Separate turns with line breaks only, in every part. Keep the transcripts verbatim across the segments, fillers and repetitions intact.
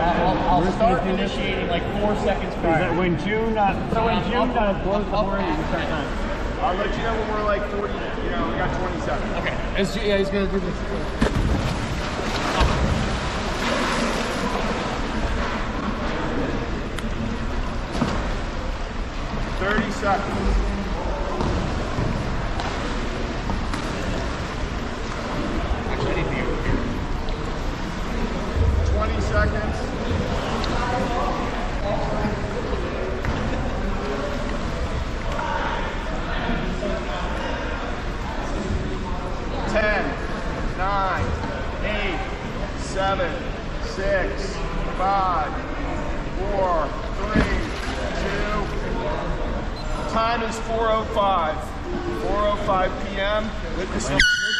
I'll, I'll start initiating like four seconds prior.
When June, uh, so when June uh, blows the horn, you can start time.
I'll let you know when we're like forty, you know, we got twenty seconds.
Okay.
It's, yeah, he's gonna do this.
thirty seconds.
Actually, I need to go.
twenty seconds. ten, nine, eight, seven, six, five, four, three, two. Time is four oh five. four oh five p m with the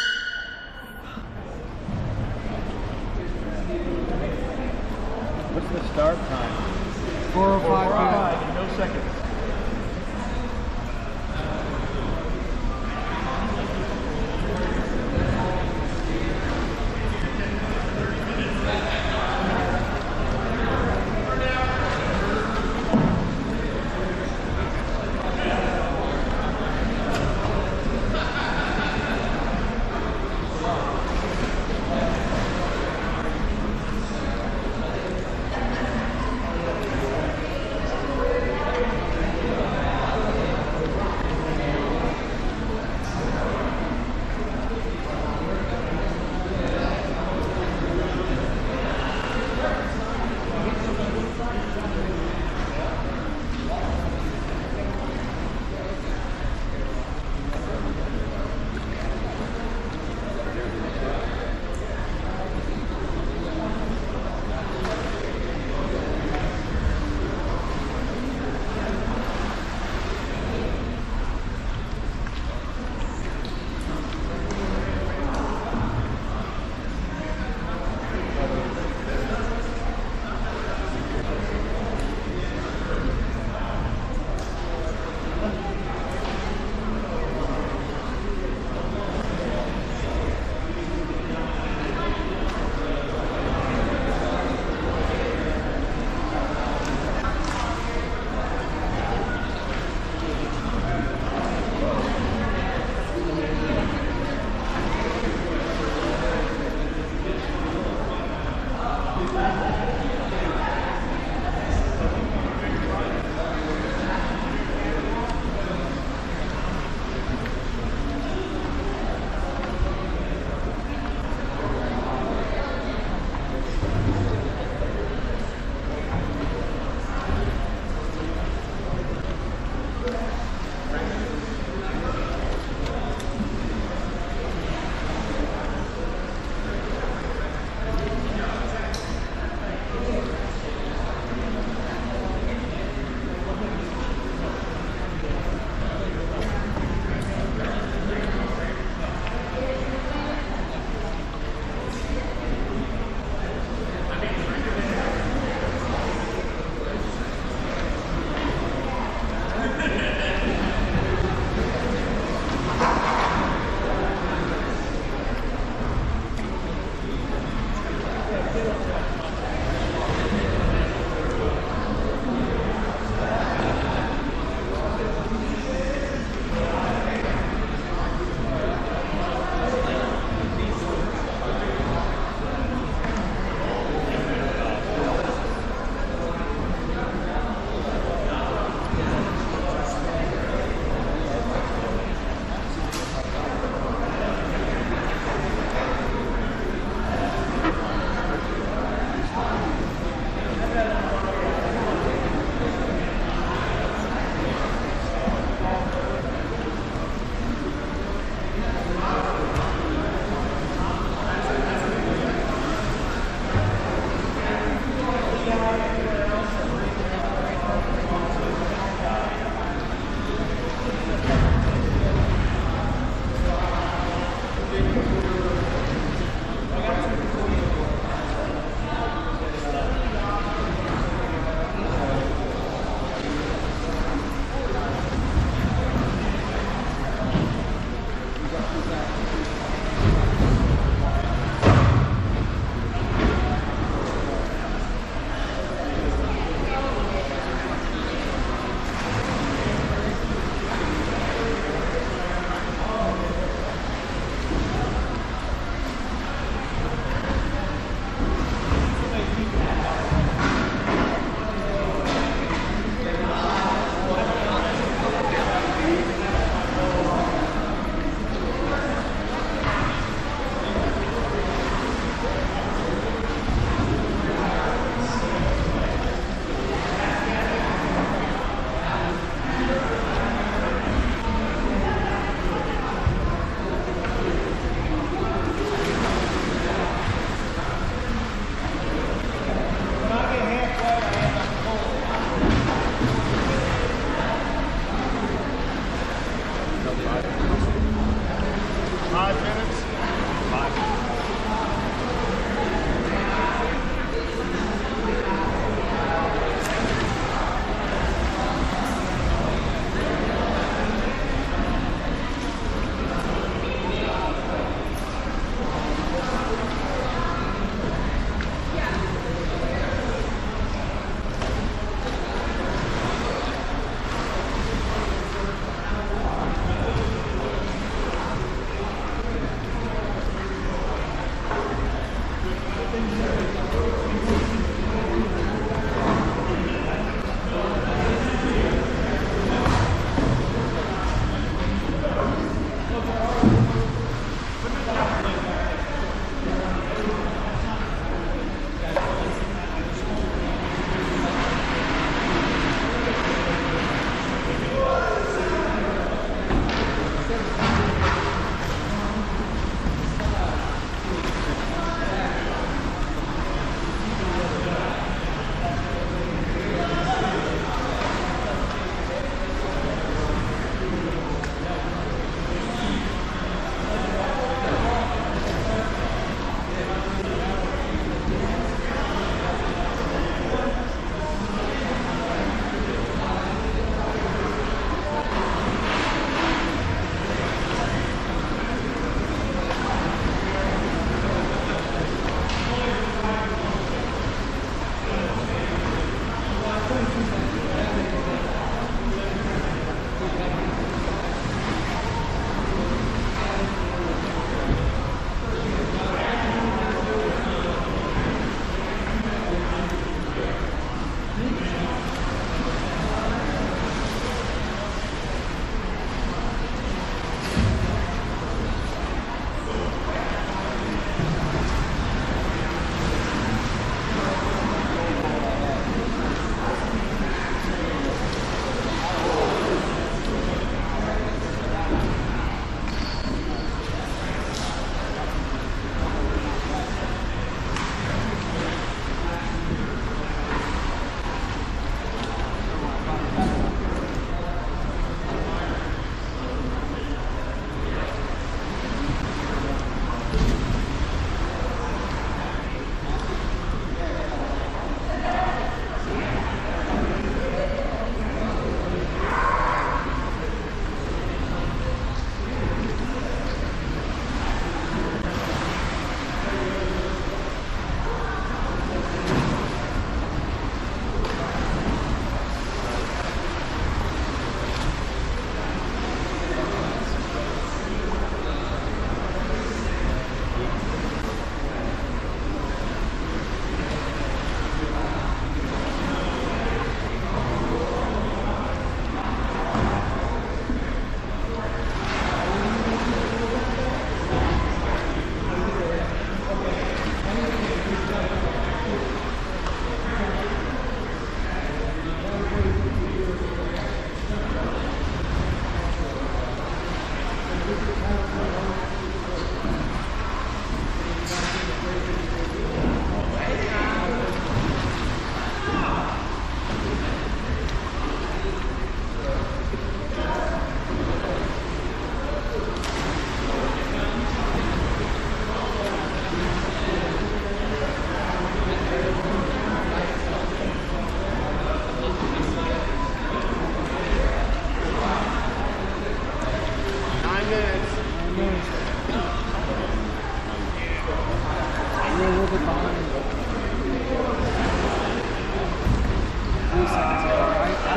What's the start time?
four oh five, no seconds.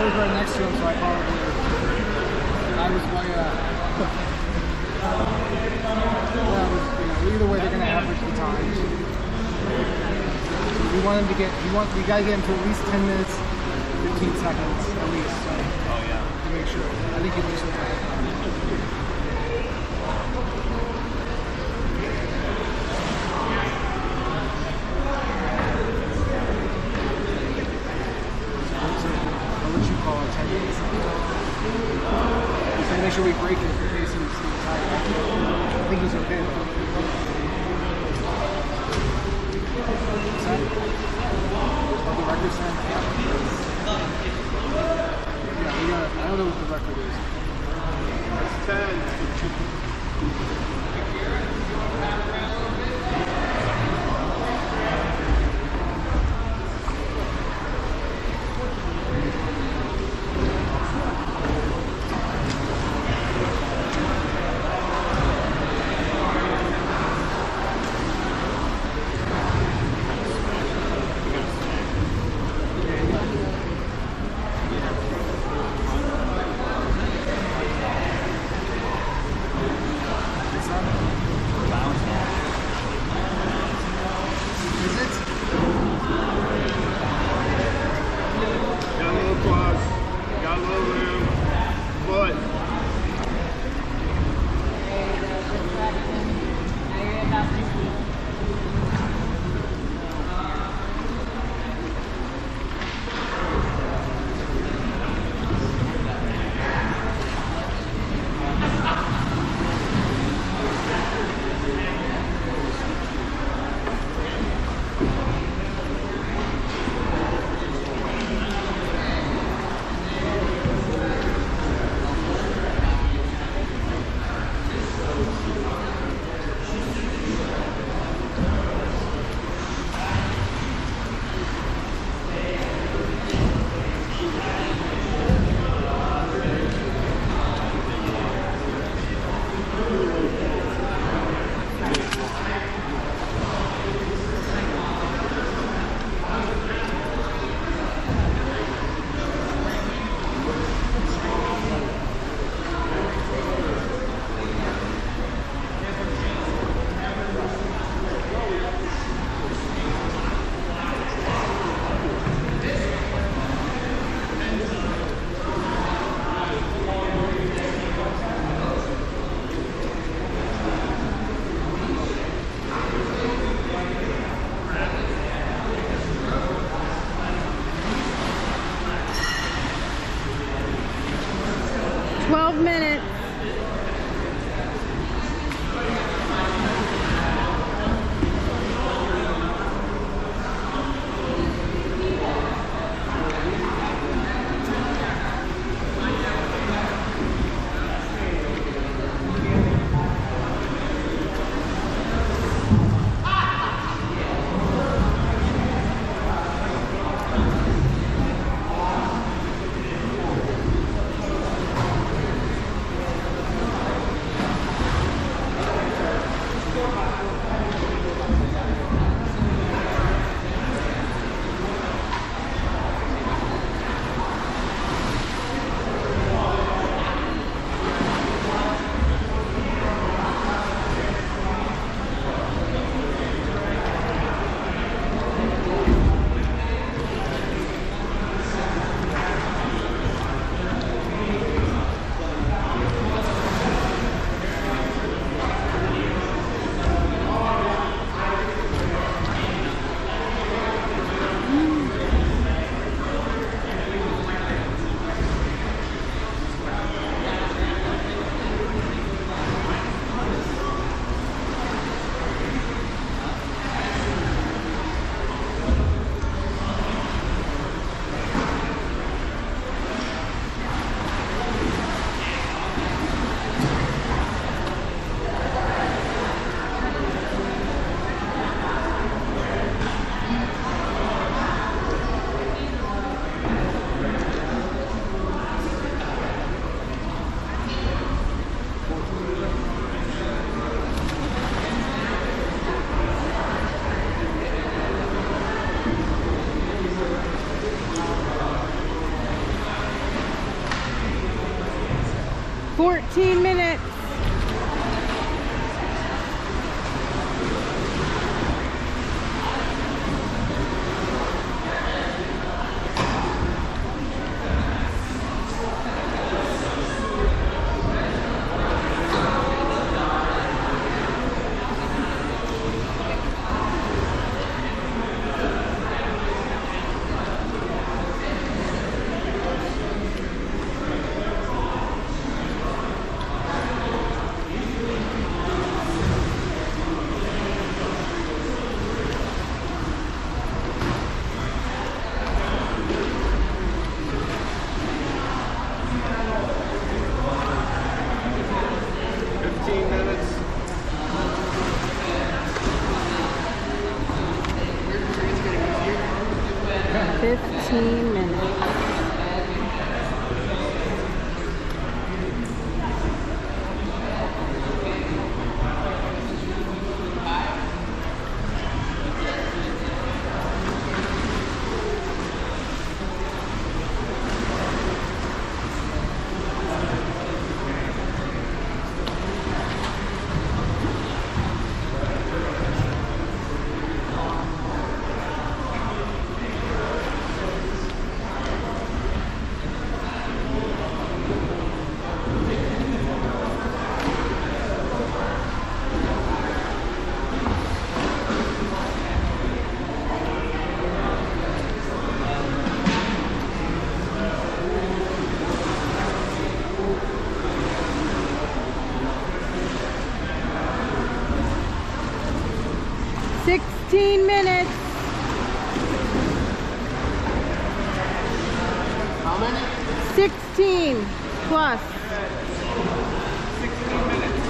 was right next to him, so I probably I was way uh, well, it was, you know, either way they're gonna average the times. We want him to get we want we gotta get him to at least ten minutes, fifteen seconds at least. So
Oh yeah.
to make sure. I think he looks okay. I'll let you call it ten minutes. Just to make sure we break it in case he's tired. I think he's okay. What's that? Oh, the record sign? Yeah. Yeah, we got it. I don't know what the record is.
That's ten.
twelve minutes. fourteen minutes.
fifteen minutes.
fifteen minutes. sixteen minutes.
How many?
sixteen plus.
sixteen minutes.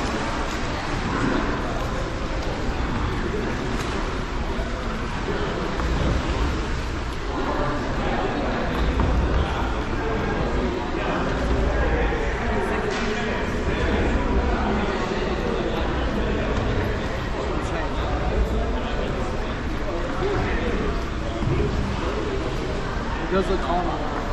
It does look calm.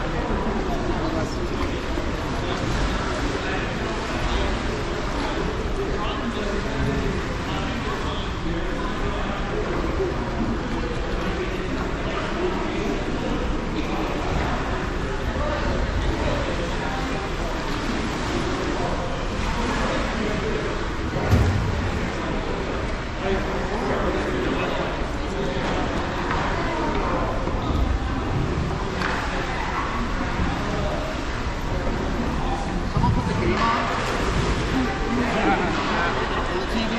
Someone put the game on? On the T V?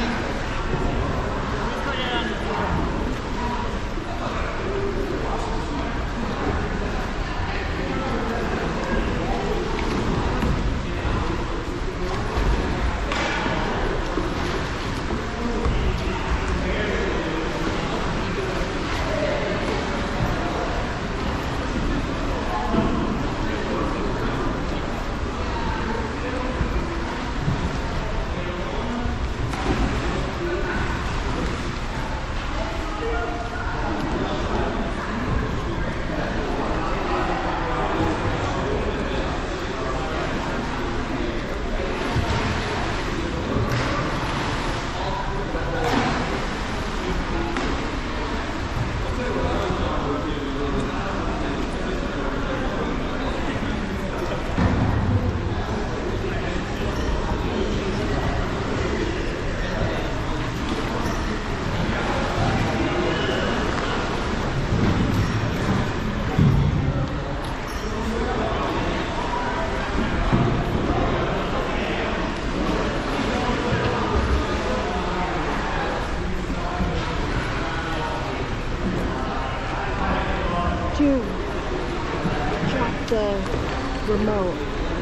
Two. Drop the remote.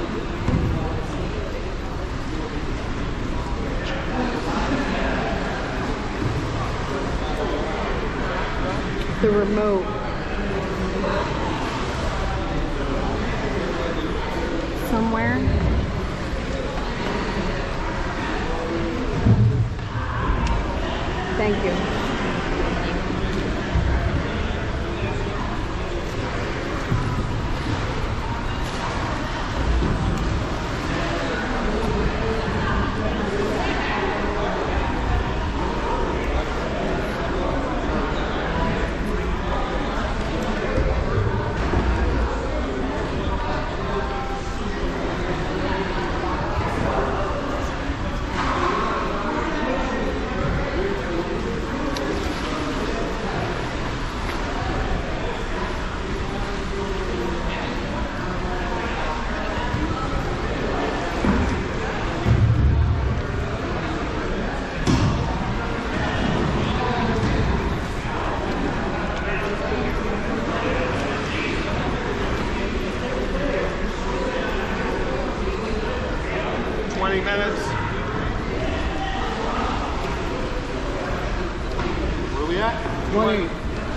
The remote. Somewhere. Thank you.
twenty minutes. Where are we at?
twenty.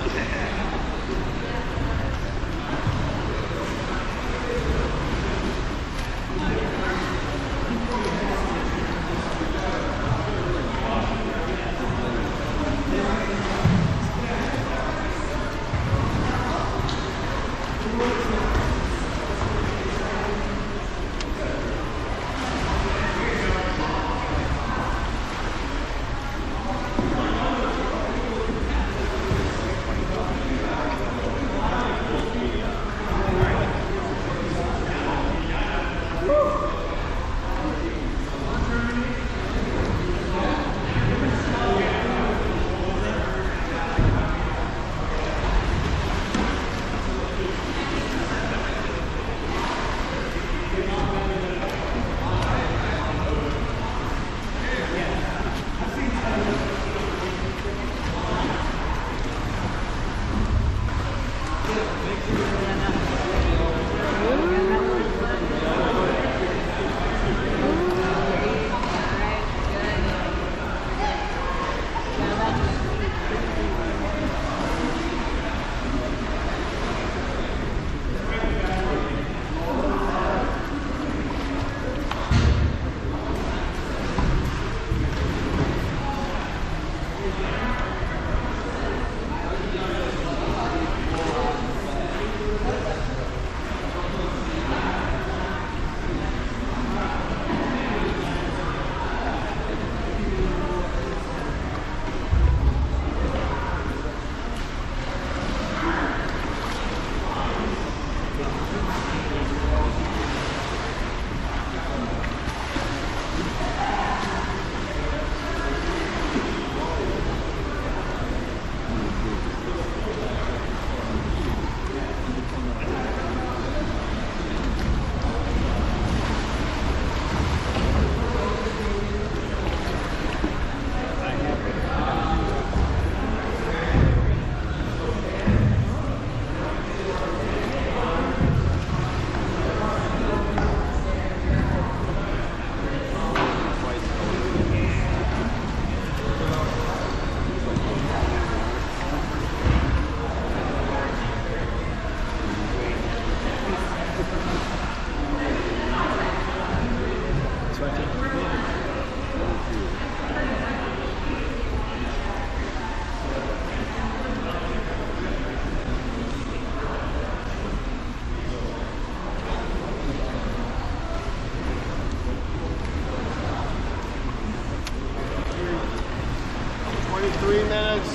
twenty-three minutes.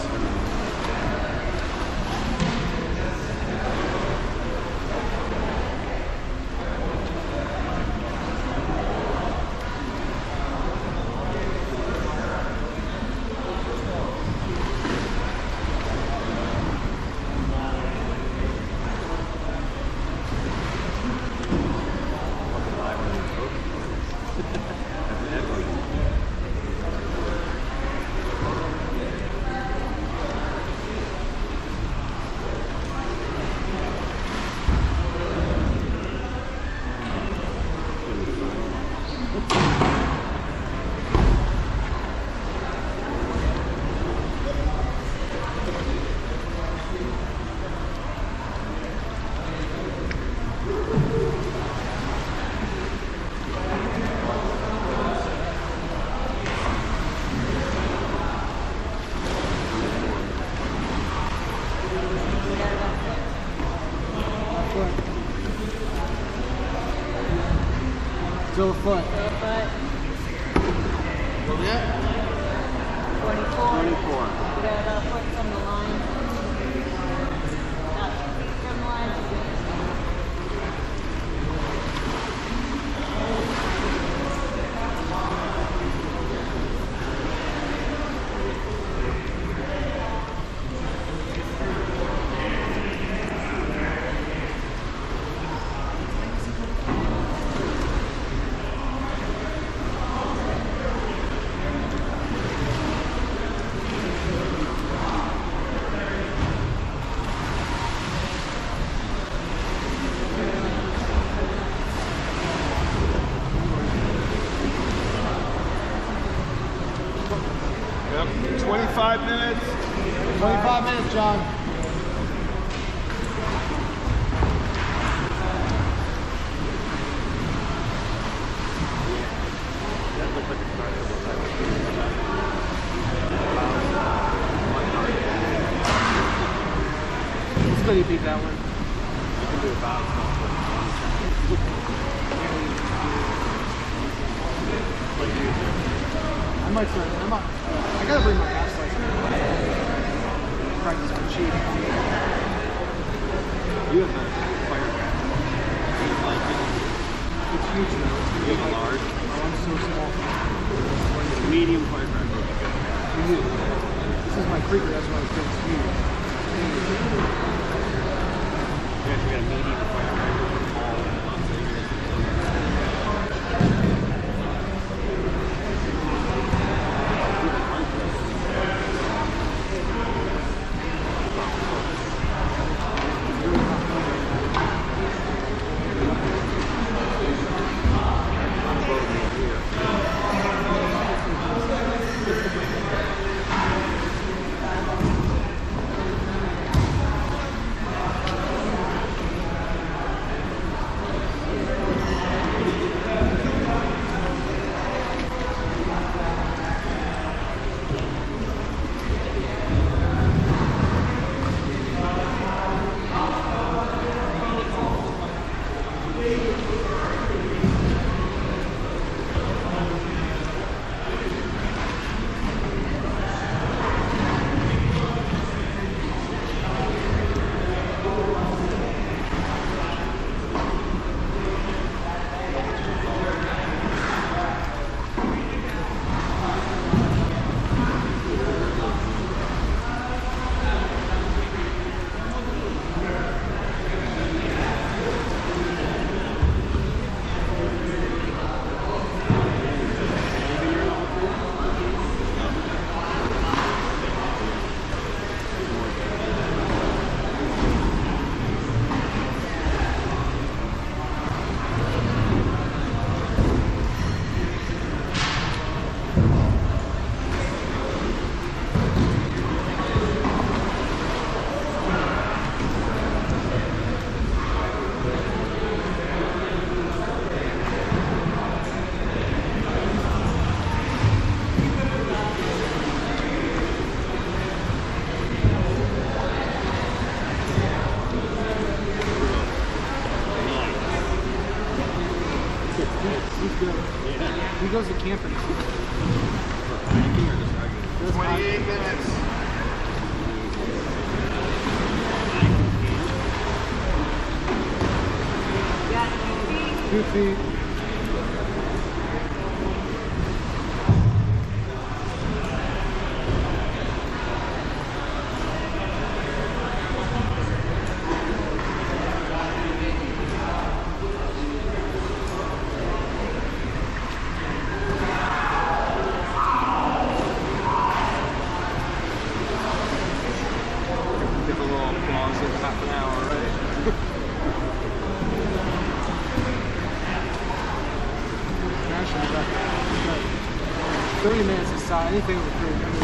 Still a foot.
Still a foot.
Where we at?
twenty-four.
twenty-four.
We got about a foot from the line. About two feet from the line.
John. It's good you beat that one.
You can do about
I might start. I might. I gotta bring my ass license. Practice for cheap.
You have a fire cat. Do you like it?
It's huge now. It's gonna
You
be
have a
like,
large?
oh, I'm so small.
Medium fire cat would be good.
This is my creeker. That's why it's getting huge.
Yeah, if you got a medium fire cat, small and
He goes to camping.
twenty-eight minutes.
Two feet.
Give a little applause in half an hour, right?
thirty minutes aside, anything over three. I mean,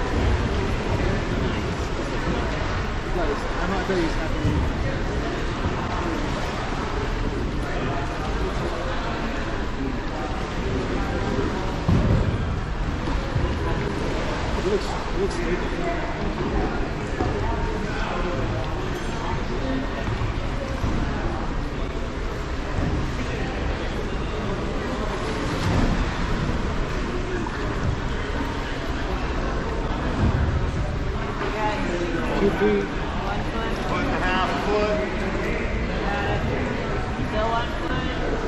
he does. I'm not that he's happy. It looks, it looks stable. Two feet.
One foot.
Foot and a half foot.
Got it. Still one foot.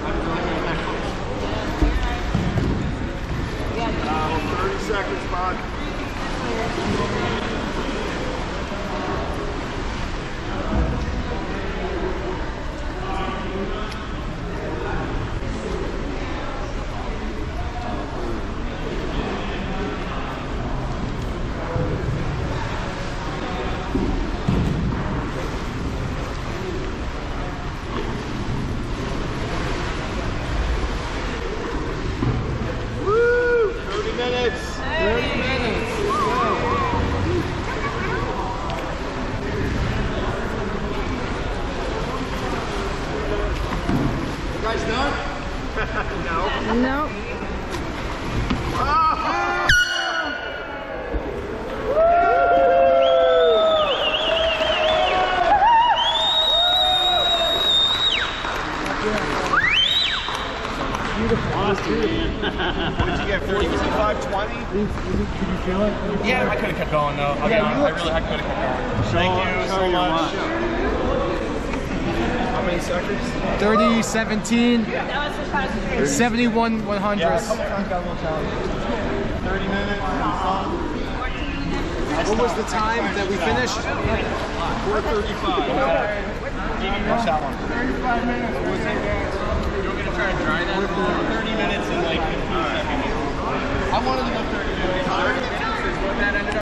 Yeah. Yeah.
Uh, thirty seconds, bud.
guys done?
No.
Nope.
What did you get? forty-five twenty?
Did you feel it?
Yeah, I could have kept going though. I'll be honest, I really I could have kept going. Thank you so much.
How many seconds?
thirty, seventeen,
That was the concentration.
seventy-one, one hundred.
Yeah, a couple times got a little challenge. thirty minutes.
What was the time that we finished?
four thirty-five.
What's that one?
thirty-five minutes. What was it?
You want me to try and dry that? thirty minutes and like fifteen seconds. I wanted to go thirty minutes. thirty minutes is what that ended up.